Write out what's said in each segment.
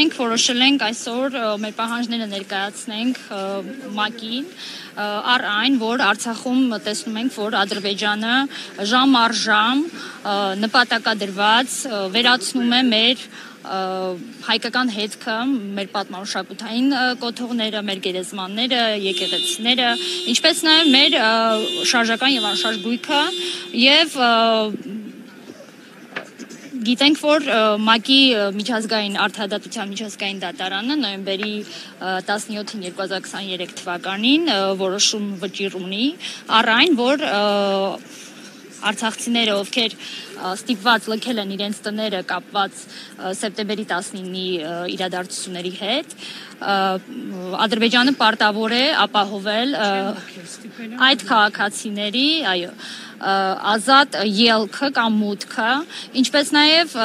մենք որոշել ենք այսօր մեր պահանջները ներկայացնենք ՄԱԿ-ին առ այն, որ Արցախում տեսնում ենք, որ Ադրբեջանը ժամ առ ժամ նպատակադրված վերացնում է մեր հայկական հետքը, մեր պատմամշակութային կոթողները, մեր գերեզմանները, եկեղեցիները, ինչպես նաև մեր շարժական եւ անշարժ գույքը եւ գիտենք, որ ՄԱԿ-ի միջազգային արդարադատության միջազգային դատարանը նոյեմբերի 17-ին 2023 թվականին որոշում վճիռ ունի առ այն, որ արցախցիները, ովքեր ստիպված լքել են իրենց տները կապված սեպտեմբերի 19-ի իրադարձությունների հետ, Ադրբեջանը պարտավոր է ապահովել այդ քաղաքացիների, ազատ ելքը կամ մուտքը, ինչպես նաև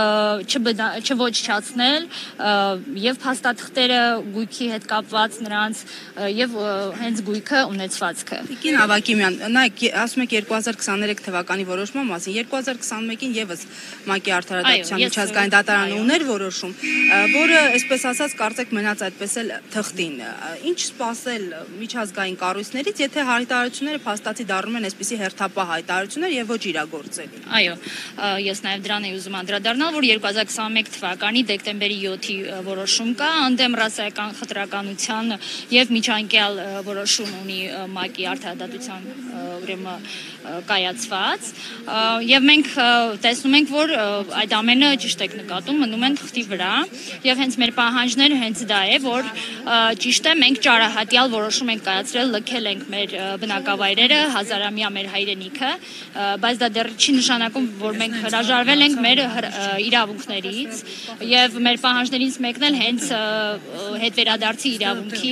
չոչնչացնել եւ փաստաթղթերը գույքի հետ կապված նրանց եւ հենց գույքը ունեցվածքը։ Տիկին Ավագիմյան, նայեք, ասում եք 2023 թվականի որոշման մասին, 2021-ին եւս ՄԱԿ-ի արդարադատության միջազգային դատարանը ուներ որոշում, որը, այսպես ասած, կարծեք մնաց այդպես էլ թղթին։ Ինչ սպասել միջազգային կառույցներից, եթե հայտարարությունները փաստացի դառնում են այսպիսի հերթապահ հայտարարություններ եւ ոչ իրագործելի։ Այո, ես նաև դրան եմ ուզում անդրադառնալ, որ 2021 թվականի դեկտեմբերի 7-ի որոշում կա, ընդդեմ ռասայական խտրականության եւ միջանկյալ որոշում ունի ՄԱԿ-ի արդարադատության ուրեմն կայացված, եւ մենք տեսնում ենք, որ այդ ամենը ճիշտ եք նկատում, մնում են թղթի վրա, եւ հենց մեր պահանջները հենց դա է, որ ճիշտ է, մենք ճարահատյալ որոշում ենք կայացրել, լքել ենք մեր բնակավայրերը, հազարամյա մեր հայրենիքը, բայց դա դեռ չի նշանակում, որ մենք հրաժարվել ենք մեր իրավունքներից եւ մեր պահանջներից մեկն էլ հենց հետվերադարձի իրավունքի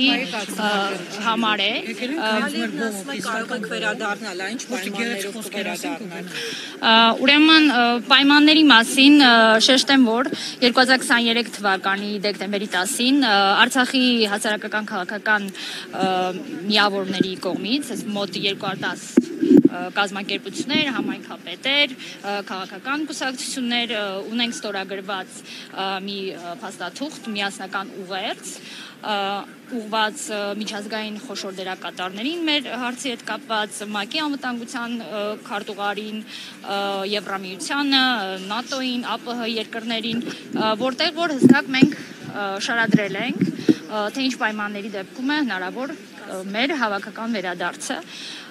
համար է։ Կարող եք վերադառնալ, այն պայմաններով վերադառնալ։ Ուրեմն պայմանների մասին շեշտեմ, որ 2023 թվականի դեկտեմբերի 10-ին Արցախի հասարակական քաղաքական միավորների կողմից մոտ 210 կազմակերպություններ, համայնքապետեր, քաղաքական կուսակցություններ ունենք ստորագրված մի փաստաթուղթ, միասնական ուղերձ, ուղված միջազգային խոշոր դերակատարներին մեր հարցի հետ կապված, ՄԱԿ-ի անվտանգության քարտուղարին, Եվրամիությանը, ՆԱՏՕ-ին, ԱՊՀ երկրներին, որտեղ որ հստակ մենք շարադրել ենք, թե ինչ պայմանների դեպքում է հնարավոր մեր հավաքական վերադարձը,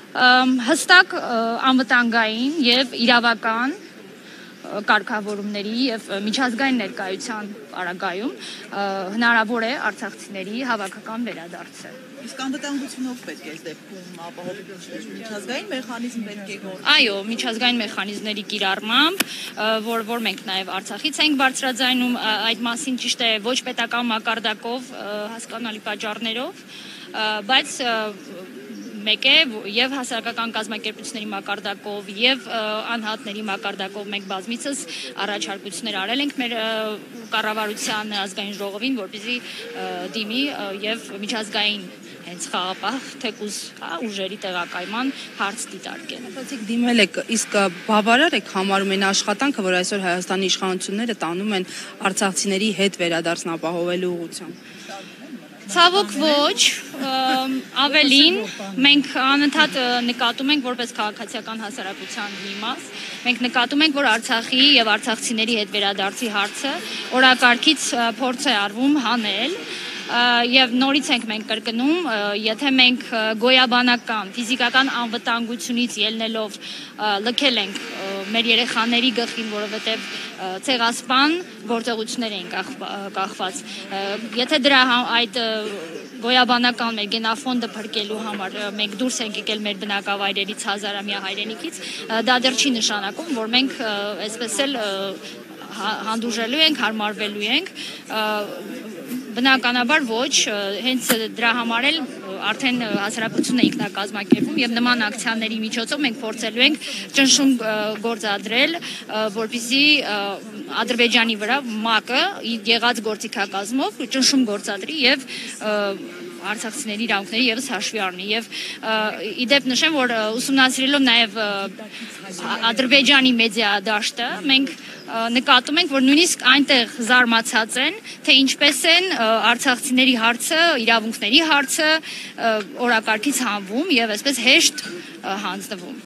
հստակ անվտանգային եւ իրավական կարգավորումների եւ միջազգային ներկայության պարագայում հնարավոր է արցախցիների հավաքական վերադարձը։ Իսկ անվտանգությունով պետք է այս դեպքում ապահովել միջազգային մեխանիզմ պետք է գործի։ Այո, միջազգային մեխանիզմների կիրառմամբ, որ մենք նաև Արցախից ենք բարձրաձայնում այդ մասին, ճիշտ է, ոչ պետական մակարդակով հասկանալի պատճառներով, բայց մեկ է եւ հասարակական կազմակերպությունների մակարդակով եւ անհատների մակարդակով մենք բազմիցս առաջարկություններ արել ենք մեր կառավարության ազգային ժողովին, որպեսզի դիմի եւ միջազգային հենց խաղապահ թեկուզ ուժերի տեղակայման հարց դիտարկեն։ Ասացիք դիմել եք, իսկ բավարար եք համարում այն աշխատանքը, որ այսօր Հայաստանի իշխանությունները տանում են արցախցիների հետ վերադարձն ապահովելու ուղղությամբ։ Ցավոք ոչ, ավելին մենք անընդհատ նկատում ենք որպես քաղաքացիական հասարակության մի մաս, մենք նկատում ենք, որ Արցախի եւ արցախցիների հետ վերադարձի հարցը օրակարգից փորձ է արվում հանել եւ նորից ենք մենք կրկնում, եթե մենք գոյաբանական, ֆիզիկական անվտանգությունից ելնելով լքել ենք մեր երեխաների գլխին, որովհետեւ ցեղասպան գործողություններ էին կախված։ Եթե դրա այդ գոյաբանական մեր գենաֆոնդը փրկելու համար մենք դուրս ենք եկել մեր բնակավայրերից հազարամյա հայրենիքից, դա դեռ չի նշանակում, որ մենք այսպես էլ հանդուրժելու ենք, հարմարվելու ենք, բնականաբար ոչ, հենց դրա համար էլ արդեն հասարակությունը ինքնակազմակերպում եւ նման ակցիաների միջոցով մենք փորձելու ենք ճնշում գործադրել, որպեսզի Ադրբեջանի վրա ՄԱԿ-ը եղած գործիքակազմով ճնշում գործադրի եւ արցախցիների իրավունքների եւս հաշվի առնի եւ իդեպ նշեմ, որ ուսումնասիրելով նաեւ Ադրբեջանի մեդիա դաշտը մենք նկատում ենք, որ նույնիսկ այնտեղ զարմացած են, թե ինչպես են արցախցիների հարցը, իրավունքների հարցը օրակարգից հանվում եւ այսպես հեշտ հանձնվում։